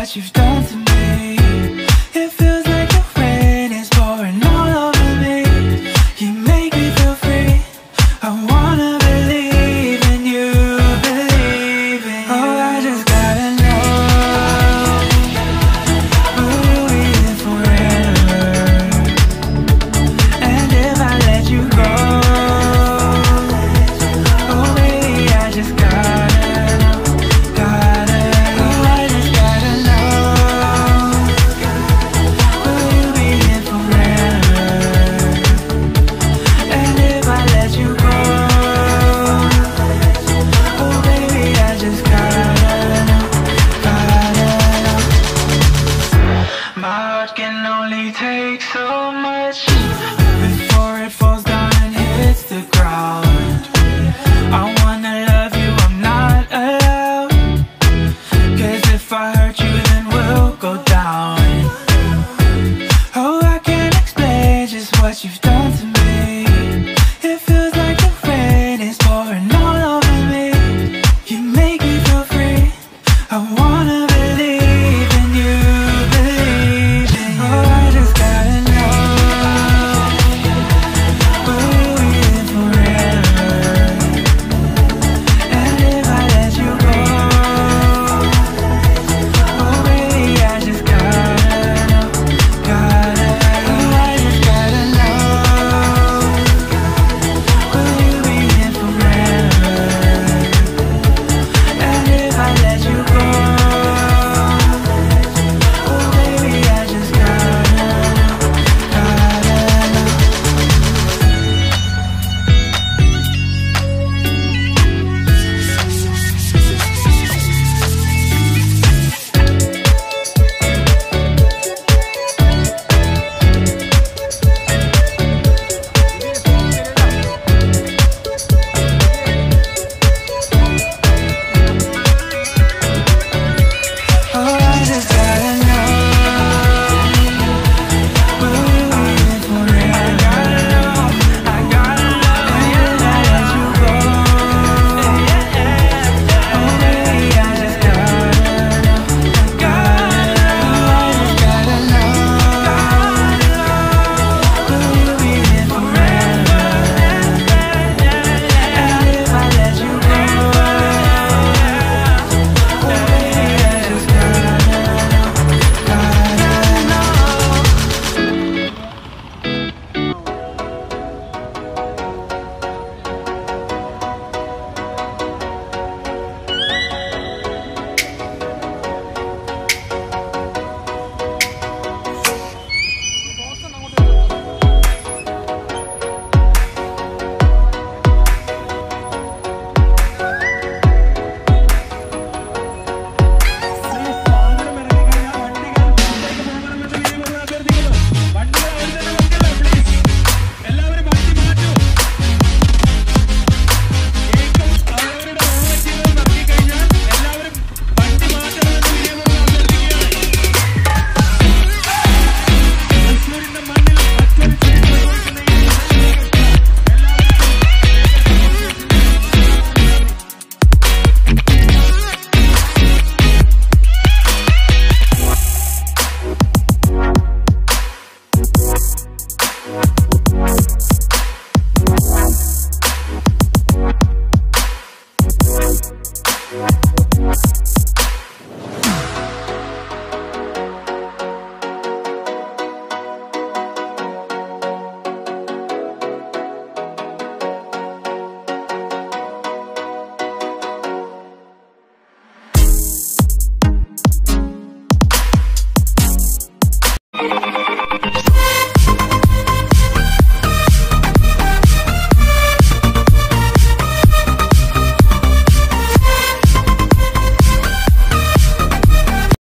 what you've done to me. It feels like the rain is pouring all over me. You make me feel free. I wanna believe in you, believe in you. Oh, I just gotta know, will you be here forever? And if I let you go, oh baby, I just gotta know, gotta know. Oh, I just gotta know, will you be here forever? And if I let you go, oh baby, I just gotta know, gotta know. My heart can only take so